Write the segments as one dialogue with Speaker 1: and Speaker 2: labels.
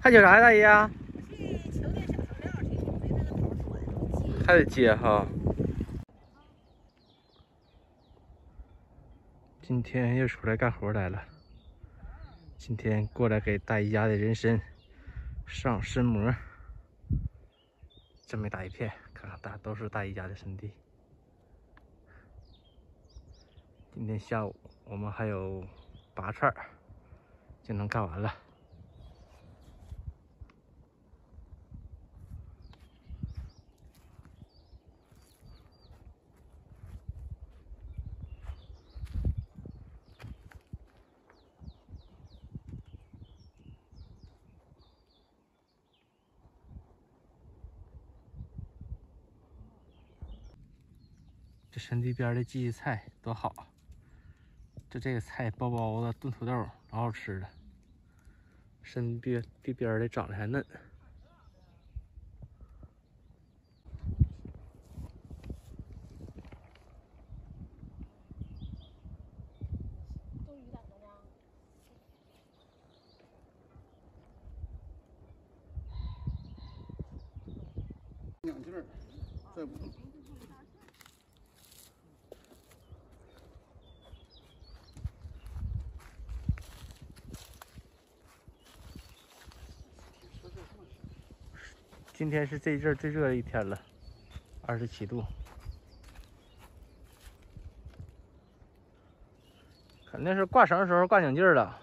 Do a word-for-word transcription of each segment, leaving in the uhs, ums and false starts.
Speaker 1: 还接啥呀，大姨啊？
Speaker 2: 去求点小塑料去，没那个头短。
Speaker 1: 还得接哈。今天又出来干活来了。今天过来给大姨家的人参上参膜，这么大一片，看看大都是大姨家的参地。今天下午我们还有八串就能干完了。这山地边的荠荠菜多好，就这个菜包包子炖土豆老好吃了。山边地边的长得还嫩。
Speaker 2: 多余点的吗？
Speaker 3: 两劲儿，再不。
Speaker 1: 今天是这一阵最热的一天了，二十七度，肯定是挂绳的时候挂拧劲儿了。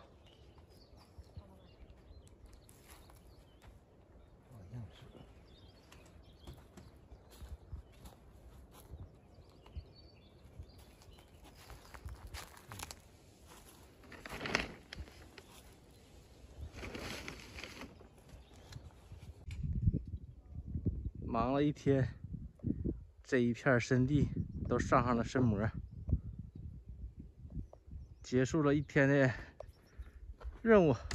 Speaker 1: 忙了一天，这一片参地都上上了参膜，结束了一天的任务。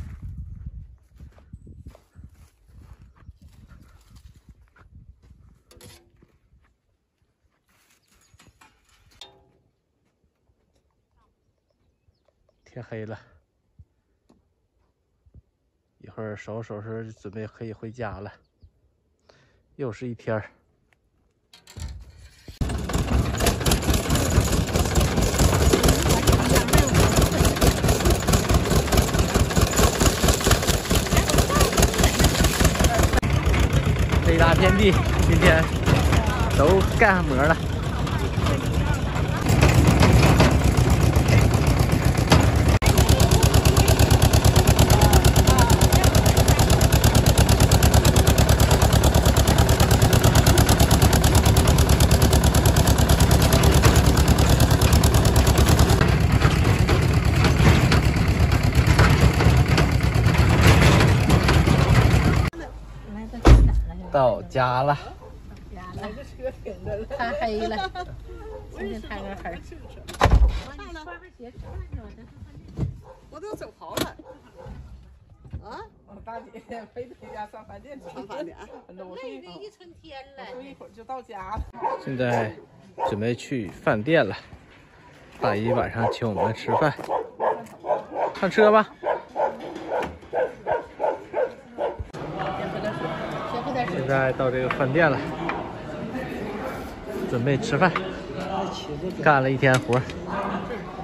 Speaker 1: 天黑了，一会儿收拾收拾，准备可以回家了。又是一天儿。这一大片地今天都盖上膜了。到家了，
Speaker 2: 家了，太黑了，今天太个黑。上了，
Speaker 4: 我都整跑了。啊？
Speaker 5: 我大姐非得家上饭店吃。
Speaker 4: 上饭店。
Speaker 2: 累的一春天了。
Speaker 5: 我说一会儿就到家了。
Speaker 1: 现在准备去饭店了。大姨晚上请我们吃饭，上车吧。现在到这个饭店了，准备吃饭。干了一天活，